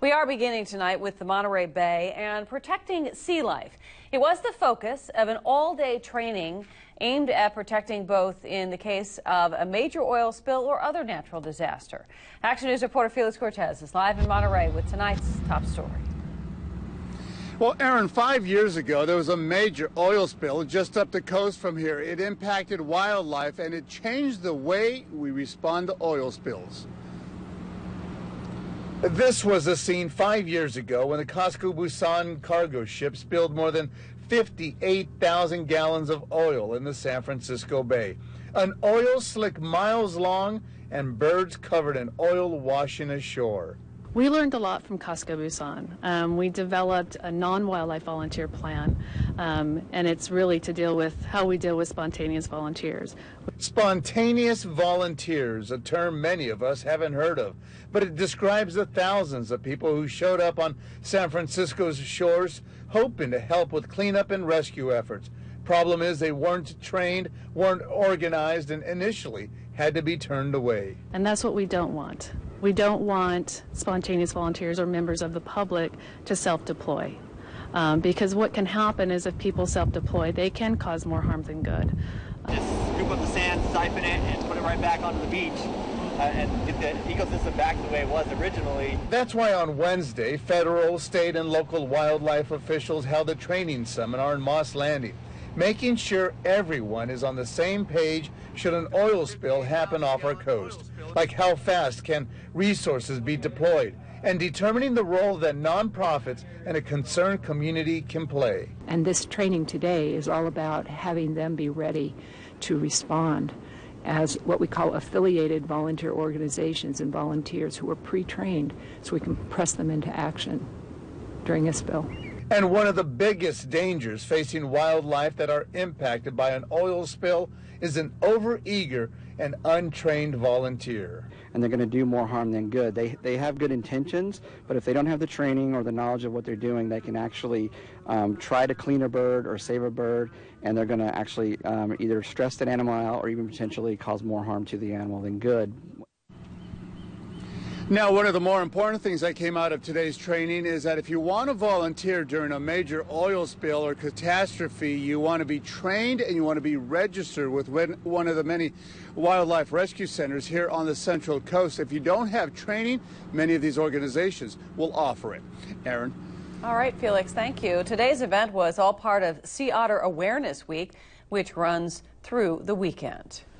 We are beginning tonight with the Monterey Bay and protecting sea life. It was the focus of an all-day training aimed at protecting both in the case of a major oil spill or other natural disaster. Action News reporter Felix Cortez is live in Monterey with tonight's top story. Well, Aaron, 5 years ago, there was a major oil spill just up the coast from here. It impacted wildlife and it changed the way we respond to oil spills. This was a scene 5 years ago when the Costco Busan cargo ship spilled more than 58,000 gallons of oil in the San Francisco Bay. An oil slick miles long and birds covered in oil washing ashore. We learned a lot from Costco Busan. We developed a non-wildlife volunteer plan, and it's really to deal with how we deal with spontaneous volunteers. Spontaneous volunteers, a term many of us haven't heard of, but it describes the thousands of people who showed up on San Francisco's shores hoping to help with cleanup and rescue efforts. Problem is they weren't trained, weren't organized, and initially had to be turned away. And that's what we don't want. We don't want spontaneous volunteers or members of the public to self-deploy. Because what can happen is if people self-deploy, they can cause more harm than good. Just scoop up the sand, siphon it, and put it right back onto the beach and get the ecosystem back the way it was originally. That's why on Wednesday, federal, state, and local wildlife officials held a training seminar in Moss Landing, making sure everyone is on the same page should an oil spill happen off our coast, like how fast can resources be deployed, and determining the role that nonprofits and a concerned community can play. And this training today is all about having them be ready to respond as what we call affiliated volunteer organizations and volunteers who are pre-trained so we can press them into action during a spill. And one of the biggest dangers facing wildlife that are impacted by an oil spill is an overeager and untrained volunteer. And they're going to do more harm than good. They have good intentions, but if they don't have the training or the knowledge of what they're doing, they can actually try to clean a bird or save a bird, and they're going to actually either stress that animal out or even potentially cause more harm to the animal than good. Now, one of the more important things that came out of today's training is that if you want to volunteer during a major oil spill or catastrophe, you want to be trained and you want to be registered with one of the many wildlife rescue centers here on the Central Coast. If you don't have training, many of these organizations will offer it. Aaron? All right, Felix, thank you. Today's event was all part of Sea Otter Awareness Week, which runs through the weekend.